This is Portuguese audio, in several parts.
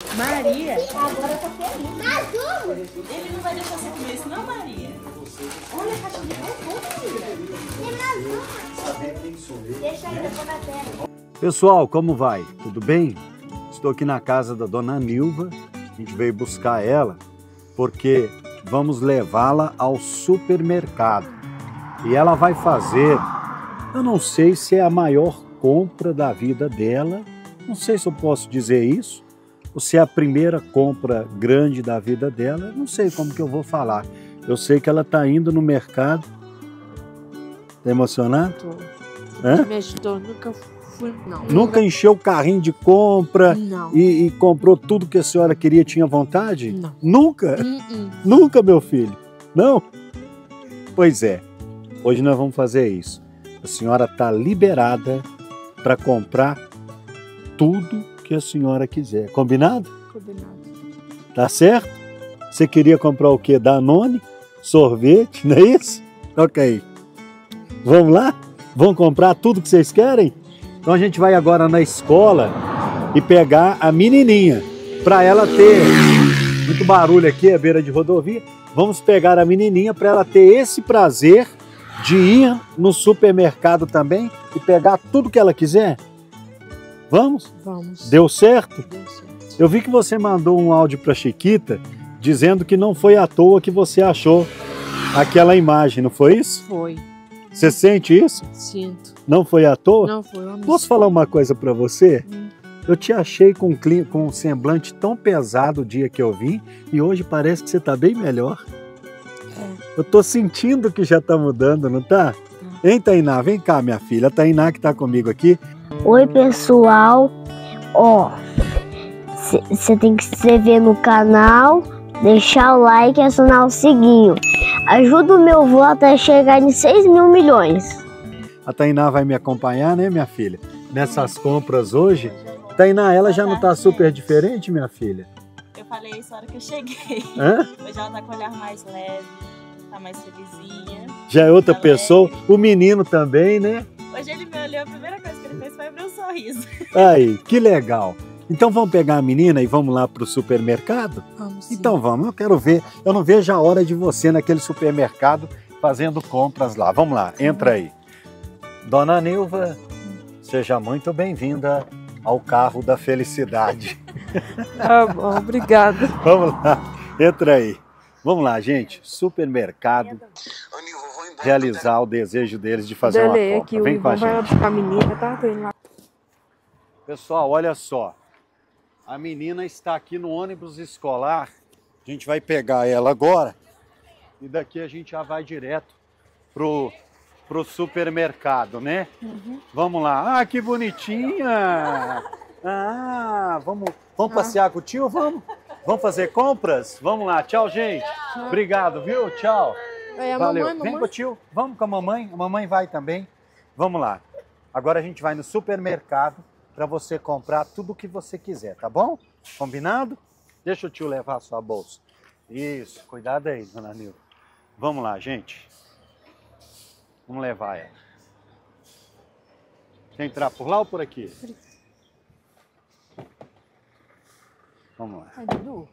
Maria? Agora eu tô feliz. Ele não vai deixar você comer isso, não, Maria? Olha a caixa de bombom, Maria. Deixa aí, depois na tela. Pessoal, como vai? Tudo bem? Estou aqui na casa da dona Nilva. A gente veio buscar ela porque vamos levá-la ao supermercado. E ela vai fazer, eu não sei se é a maior compra da vida dela, não sei se eu posso dizer isso, ou se é a primeira compra grande da vida dela, não sei como que eu vou falar. Eu sei que ela está indo no mercado. Tá emocionado? Tô. Me ajudou, nunca fui, não. Nunca encheu o carrinho de compra Não. e comprou tudo que a senhora queria, tinha vontade? Não. Nunca? Nunca, meu filho? Não? Pois é, hoje nós vamos fazer isso. A senhora está liberada para comprar tudo que a senhora quiser. Combinado? Combinado. Tá certo? Você queria comprar o quê? Danone? Sorvete, não é isso? Ok. Vamos lá? Vão comprar tudo que vocês querem? Então a gente vai agora na escola e pegar a menininha. Para ela ter muito barulho aqui, à beira de rodovia. Vamos pegar a menininha para ela ter esse prazer de ir no supermercado também e pegar tudo que ela quiser. Vamos? Vamos. Deu certo? Deu certo. Eu vi que você mandou um áudio para Chiquita dizendo que não foi à toa que você achou aquela imagem, não foi isso? Foi. Você sente isso? Sinto. Não foi à toa? Não foi. Eu Posso falar uma coisa para você? Eu te achei com um semblante tão pesado o dia que eu vim e hoje parece que você está bem melhor. Eu tô sentindo que já tá mudando, não tá? Hein, Tainá? Vem cá, minha filha. A Tainá que tá comigo aqui. Oi, pessoal. Ó, você tem que se inscrever no canal, deixar o like e acionar o sininho. Ajuda o meu voto a chegar em 6 mil milhões. A Tainá vai me acompanhar, né, minha filha? Nessas compras hoje. Tainá, ela já não tá super diferente, minha filha? Eu falei isso na hora que eu cheguei. Hã? Hoje ela tá com o olhar mais leve, tá mais felizinha. Já é outra Tá pessoa. leve. O menino também, né? Hoje ele me olhou, a primeira coisa que ele fez foi abrir um sorriso. Aí, que legal. Então vamos pegar a menina e vamos lá pro supermercado? Vamos sim. Então vamos, eu quero ver. Eu não vejo a hora de você naquele supermercado fazendo compras lá. Vamos lá, entra aí. Dona Nilva, seja muito bem-vinda ao carro da felicidade. Tá bom, obrigada. Vamos lá, entra aí. Vamos lá, gente. Supermercado. Realizar o desejo deles de fazer uma compra. Aqui, Vem o com a Ivan vai gente. buscar a menina, tá? Tô indo lá. Pessoal, olha só. A menina está aqui no ônibus escolar. A gente vai pegar ela agora. E daqui a gente já vai direto pro supermercado, né? Vamos lá. Ah, que bonitinha! Ah, vamos passear com o tio? Vamos? Vamos fazer compras? Vamos lá. Tchau, gente. Obrigado, viu? Tchau. É a Valeu. mamãe, Vem com o tio. Vamos com a mamãe. A mamãe vai também. Vamos lá. Agora a gente vai no supermercado para você comprar tudo o que você quiser, tá bom? Combinado? Deixa o tio levar a sua bolsa. Isso. Cuidado aí, dona Nilva. Vamos lá, gente. Vamos levar ela. Quer entrar por lá ou por aqui? Vamos lá. Ai, Dudu.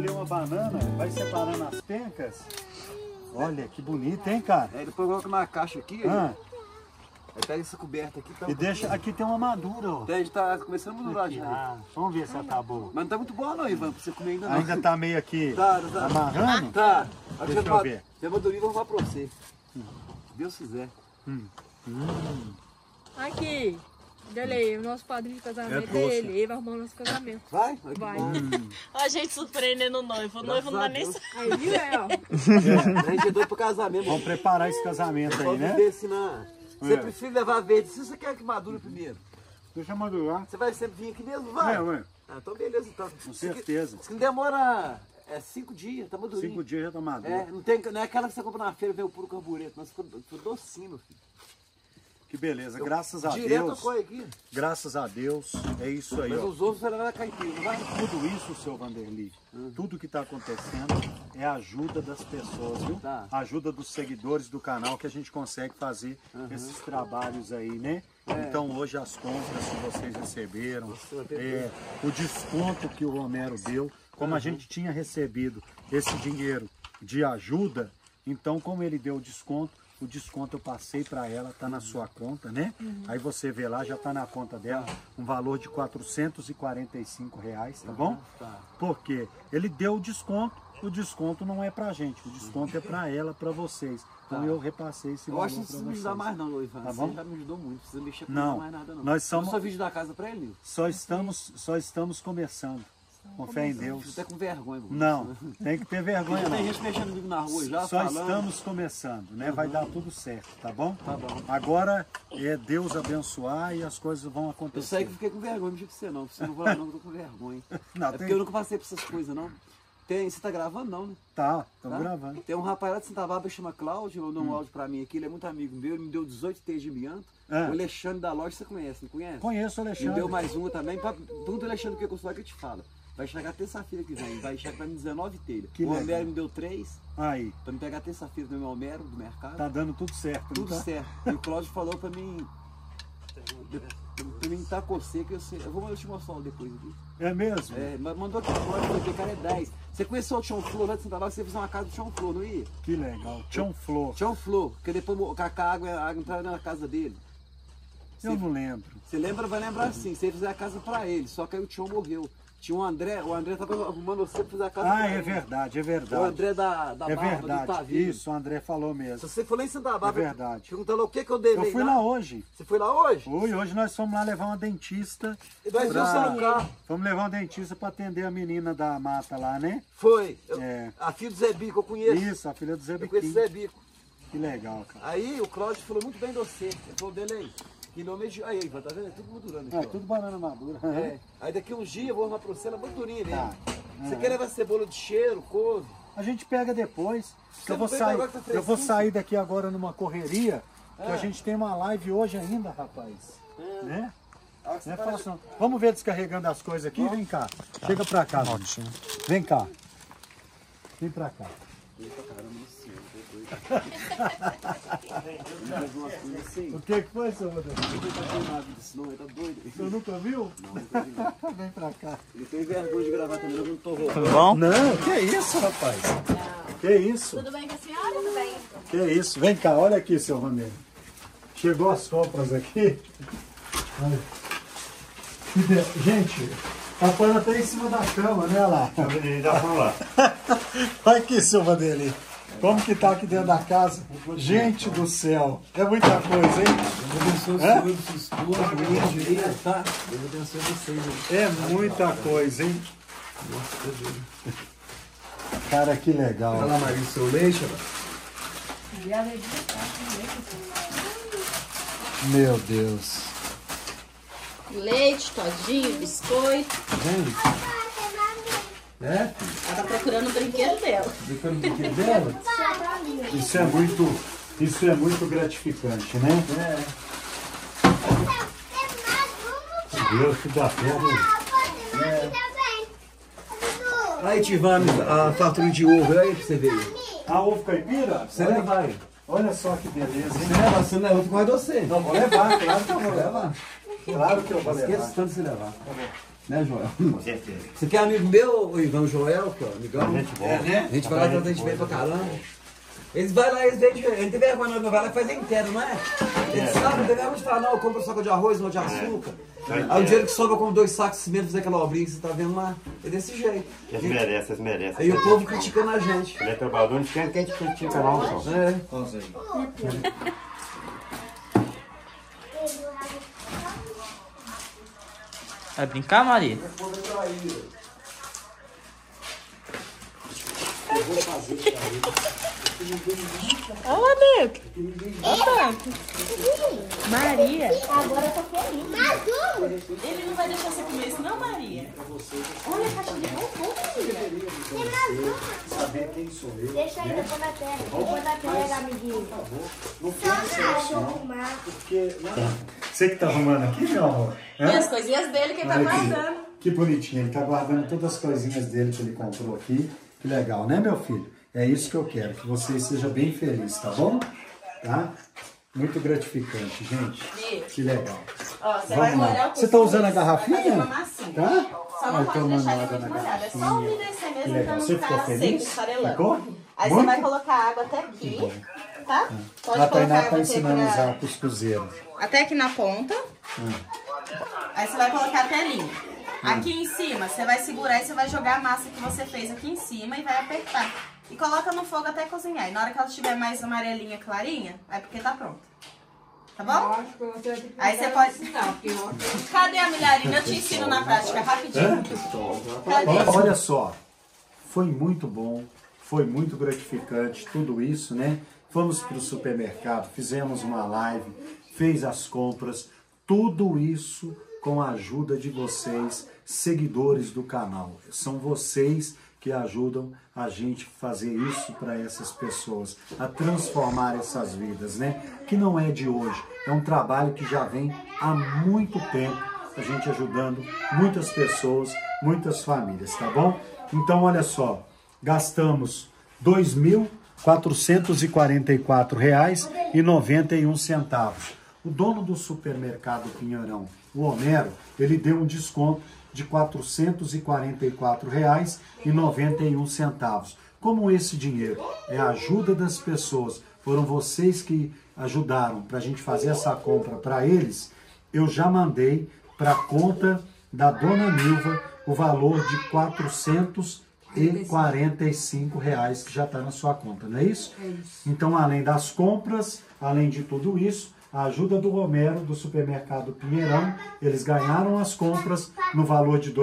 escolher uma banana, vai separando as pencas. Olha, que bonito, hein, cara? Aí depois coloca numa caixa aqui, Ah, aí pega essa coberta aqui. Tá e deixa, aqui tem uma madura, ó. Até a gente tá começando a madurar Aqui, já. ah, vamos ver se ela tá boa. Mas não tá muito boa não, Ivan, pra você comer ainda não. Ainda tá meio aqui Tá. amarrando? Tá. Deixa eu ver. Já madurinho, vou arrumar pra você. Se Deus quiser. Aqui. Dele, o nosso padrinho de casamento é doce. ele. Ele vai arrumar o nosso casamento. Vai? Vai. Ó, a gente surpreendendo o noivo. O noivo não dá nem Graças Aí, viu? ó. A gente é doido pro casamento. Vamos preparar esse casamento aí, Pode né? ver se na... Você É. precisa levar verde. Se você quer que madure primeiro, Deixa eu madurar. você vai sempre vir aqui mesmo, vai? Ué. Ah, então beleza, então. Com certeza. Isso que não demora 5 dias, tá madurinho. 5 dias já tá maduro. Não é aquela que você compra na feira e vem o puro carbureto, mas ficou docinho, meu filho. Que beleza, graças a Direto Deus. a coi aqui. Graças a Deus, é isso aí, Mas ó. os outros você leva caipira, não vai? Tudo isso, seu Vanderly, tudo que está acontecendo é a ajuda das pessoas, viu? Tá. A ajuda dos seguidores do canal que a gente consegue fazer esses trabalhos aí, né? Então hoje as compras que vocês receberam, o desconto que o Romero deu, como a gente tinha recebido esse dinheiro de ajuda, então como ele deu o desconto eu passei para ela, tá na sua conta, né? Aí você vê lá, já tá na conta dela, um valor de R$445, tá bom? Tá. Porque ele deu o desconto não é pra gente, o desconto é pra ela, pra vocês. Então eu repassei esse Eu valor acho que não pra precisa me vocês. ajudar mais não, Ivan. Tá Você bom? já me ajudou muito, não precisa mexer com Não, mais nada não. nós somos- Eu só vídeo da casa pra ele, Só estamos começando, com fé em Deus. Você tá com vergonha, mano. Não, tem que ter vergonha Tem não. gente mexendo comigo na rua já, Só falando. estamos começando, né? Vai dar tudo certo, tá bom? Tá bom. Agora é Deus abençoar e as coisas vão Eu acontecer. sei que fiquei com vergonha, não mexi com você não. Você não vai lá não, que eu tô com vergonha. Não, É tem- porque eu nunca passei por essas coisas não. Você tá gravando não, né? Tá, estamos Tá? gravando. Tem um rapaz lá de Santa Bárbara que chama Cláudio, mandou um áudio pra mim aqui, ele é muito amigo meu, ele me deu 18 T's de mianto. Ah. O Alexandre da loja você conhece, não conhece? Conheço o Me Alexandre. deu mais uma também. Pergunta o Alexandre o que eu consigo que eu te falo. Vai chegar terça-feira que vem, vai chegar pra mim 19 telhas. Que O legal. Homero me deu 3, Aí, pra me pegar terça-feira do meu Homero, do mercado. tá dando tudo certo, Tudo não tá? certo. E o Cláudio falou pra mim. Pra mim tá com você, que eu sei. Eu vou te mostrar depois aqui. É mesmo? É, mas mandou aqui o Cláudio, porque o cara é 10. Você conheceu o Chão Flor lá de Santa Bárbara? Você fez uma casa do Chão Flor, não ia? Que legal. Chão Flor. Chão Flor, que depois com a água entrava na casa dele. Eu não lembro. Você lembra, vai lembrar sim. Você ia fazer a casa pra ele, só que aí o Tião morreu. Tinha o André tava arrumando você pra fazer a casa Ah, pra é ele. verdade, é O verdade. André da É Barba, do verdade. Tavinho. Isso, o André falou Se mesmo. você for lá em Santa Bárbara, É verdade. perguntando o que eu devei Eu fui lá hoje. Você foi lá hoje? Hoje nós fomos lá levar uma dentista. E nós vimos você no carro. Vamos levar uma dentista para atender a menina da mata lá, né? Foi. É. A filha do Zé Bico, eu conheço. Isso, a filha do Zé Eu conheço o Biquinho. Zé Bico. Que legal, cara. Aí o Cláudio falou muito bem de você. Ele falou dele aí. Quilômetro de... Aí, tá vendo? É tudo mudurando aqui, É, ó. tudo banana madura. É. Aí daqui uns dias eu vou arrumar pra você, ela é muito durinha mesmo. Tá. Você quer levar cebola de cheiro, couve? A gente pega depois. Você Eu vou, não vem sair, agora que tá eu vou fresquinho? sair daqui agora numa correria. Que a É. gente tem uma live hoje ainda, rapaz. Né? A hora que você Não é vai- fácil não. Vamos ver descarregando as coisas aqui? Vem cá. Chega pra cá. Vem cá. Vem pra cá. O que foi, seu Rodrigo? Senão ele tá doido. Você nunca viu? Vem pra cá. Ele tem vergonha de gravar também, eu não tô roubando. Tudo bom? Não, que isso, rapaz? Que isso? Tudo bem com a senhora? Tudo bem. Que isso? Vem cá, olha aqui, seu Romero. Chegou as compras aqui. Olha. Gente, tá pondo até em cima da cama, né, lá? Olha aqui, seu Vanderlei. Como que tá aqui dentro da casa? Gente do céu, é muita coisa, hein? Tá? Eu vou abençoe vocês. É muita coisa, hein? Cara, que legal. Fala, Maria, seu leite, Meu Deus. Leite, todinho, biscoito. Gente, É? Ela tá procurando o brinquedo dela. Ficando de que dela? isso é muito gratificante, né? Meu Deus, que dá perto. Aí, Tivane, a fatura de ovo, aí pra você ver. A ovo caipira? Você leva aí. Olha só que beleza, hein? Você leva, você não leva, eu fico mais você. Não, vou levar, claro que eu vou levar. Claro que eu vou levar. Esqueça tanto de se levar. Né, Joel? Com certeza. Você quer amigo meu, o Ivan Joel, que é amigão? Gente boa. É, né? A gente vai lá que a gente vem pra caramba. Eles vão lá, eles vêm diferente. Não tem vergonha, não vai lá e faz inteiro, não é? Eles sabem, não tem vergonha de falar, não, eu compro um saco de arroz, não de açúcar. Aí o dinheiro que sobra, eu compro 2 sacos de cimento, fazer aquela obrinha que você tá vendo lá. É desse jeito. Eles merecem, eles merecem. Aí o povo criticando a gente. Ele é trabalhador, não quer que a gente critica não, só. É. Olha aí. Vai brincar, Maria? Olha, Deco. Olha, Maria. Agora eu tô feliz. Ele não vai deixar você comer isso, não, Maria? Olha a caixa de bombom, Maria. Saber quem sou eu. Deixa aí, depois da terra. Depois da terra, amiguinho. Não pensa não, porque... Você que tá arrumando aqui, meu amor? E as coisinhas dele que ele tá Olha aqui. guardando. Que bonitinho, ele tá guardando todas as coisinhas dele que ele comprou aqui. Que legal, né, meu filho? É isso que eu quero, que você seja bem feliz, tá bom? Tá? Muito gratificante, gente. Que legal. Ó, você vai Vamos molhar lá. o Você tá usando a cuscuz, garrafinha? vai fazer uma massinha. Tá? Só não Vai pode tomando deixar ele água muito na molhado. É só garrafinha. umedecer Que mesmo legal. pra não Você ficou ficar seco, feliz? esfarelando. Ficou? Aí Muito? você vai colocar água até aqui, tá? Pode A colocar Tainá água tá até ensinando a aqui usar os cuscuzeiros. até aqui na ponta. Aí você vai colocar a telinha. Aqui em cima, você vai segurar e você vai jogar a massa que você fez aqui em cima e vai apertar. E coloca no fogo até cozinhar. E na hora que ela estiver mais amarelinha, clarinha, é porque tá pronto. Tá Eu bom? acho que você vai ter que Aí você mandar pode... ensinar, porque eu- Cadê a milharina? Eu te ensino na prática, rapidinho. Cadê? Olha só, foi muito bom, foi muito gratificante tudo isso, né? Fomos para o supermercado, fizemos uma live, fez as compras, tudo isso com a ajuda de vocês, seguidores do canal. São vocês que ajudam a gente fazer isso para essas pessoas, a transformar essas vidas, né? Que não é de hoje, é um trabalho que já vem há muito tempo, a gente ajudando muitas pessoas, muitas famílias, tá bom? Então, olha só, gastamos R$ 2.444,91. O dono do supermercado Pinheirão, o Homero, ele deu um desconto de R$ 444,91. Como esse dinheiro é a ajuda das pessoas, foram vocês que ajudaram para a gente fazer essa compra para eles, eu já mandei para a conta da Dona Nilva o valor de R$ 445 que já está na sua conta, não é isso? É isso. Então, além das compras, além de tudo isso, a ajuda do Romero, do supermercado Pinheirão, eles ganharam as compras no valor de R$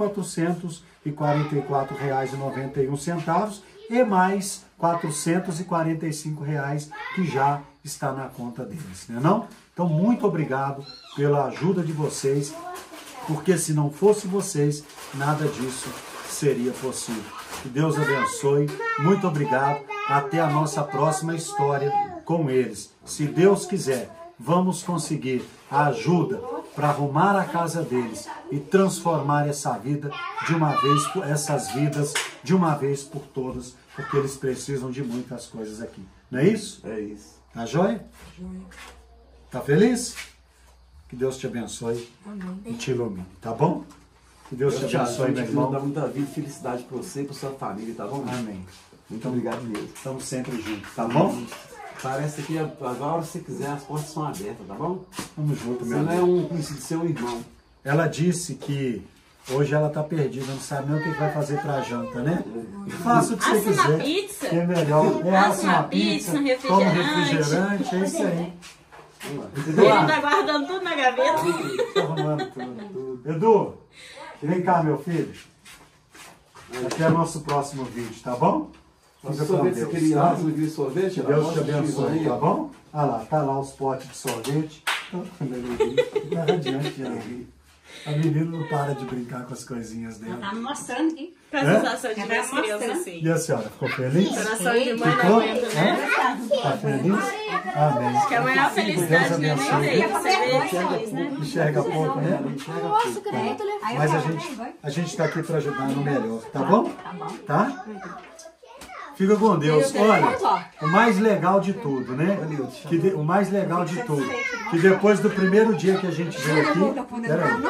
2.444,91 e mais R$ 445 que já está na conta deles, né não? Então, muito obrigado pela ajuda de vocês, porque se não fosse vocês, nada disso seria possível. Que Deus abençoe, muito obrigado, até a nossa próxima história com eles. Se Deus quiser, vamos conseguir a ajuda para arrumar a casa deles e transformar essa vida de uma vez, essas vidas de uma vez por todas, porque eles precisam de muitas coisas aqui. Não é isso? É isso. Tá joia? Tá feliz? Que Deus te abençoe e te ilumine, tá bom? Que Deus te abençoe, meu Deus irmão. dá muita vida e felicidade para você e para sua família, tá bom? Amém. Muito obrigado mesmo. Estamos sempre juntos, tá bom? Parece que agora, se você quiser, as portas são abertas, tá bom? Vamos junto, Você meu não é amigo. um conhecido seu irmão. Ela disse que hoje ela tá perdida, não sabe nem o que vai fazer pra janta, né? Faça o que você Assa uma quiser. pizza. Que é melhor. É, Assa assa uma uma pizza, pizza, um toma um refrigerante. refrigerante, é isso aí. Ele tá guardando tudo na gaveta. Tá arrumando tudo. Edu, vem cá, meu filho. Até o nosso próximo vídeo, tá bom? Fica com Sorvete, você Deus, queria tá? você não queria sorvete? Que Deus te abençoe, tá bom? Ah lá, tá lá os potes de sorvete. Tá radiante ali. A menina não para de brincar com as coisinhas dela. Tá me mostrando aqui. Presta atenção de ver as crianças assim. E a senhora, ficou feliz? Coração de mãe não Ficou? aguenta, né? Tá feliz? Amém. Que a maior felicidade não é nem ver, você vê depois, né? Enxerga pouco, né? Nossa, que muito legal. Mas a gente tá aqui para ajudar no melhor, tá bom? Tá bom. Tá? Fica com Deus. Olha, Olha. o mais legal de tudo, né? O mais legal de tudo, que depois do primeiro dia que a gente veio aqui... Peraí.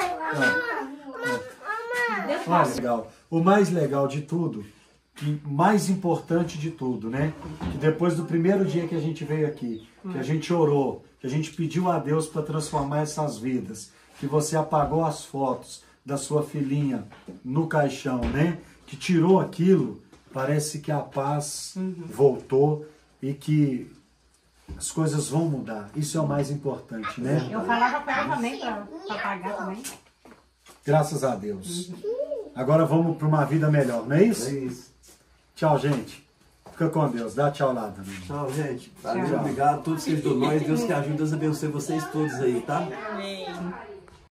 Olha, legal. O mais legal de tudo, e mais importante de tudo, né? Que depois do primeiro dia que a gente veio aqui, que a gente orou, que a gente pediu a Deus para transformar essas vidas, que você apagou as fotos da sua filhinha no caixão, né? Que tirou aquilo, parece que a paz voltou e que as coisas vão mudar. Isso é o mais importante, né? Eu falava com ela também, pra pagar também. Graças a Deus. Agora vamos para uma vida melhor, não é isso? É isso. Tchau, gente. Fica com Deus. Dá tchau lá também. Tchau, gente. Valeu, obrigado a todos vocês do nós. Deus que ajude, Deus abençoe vocês todos aí, tá? Amém.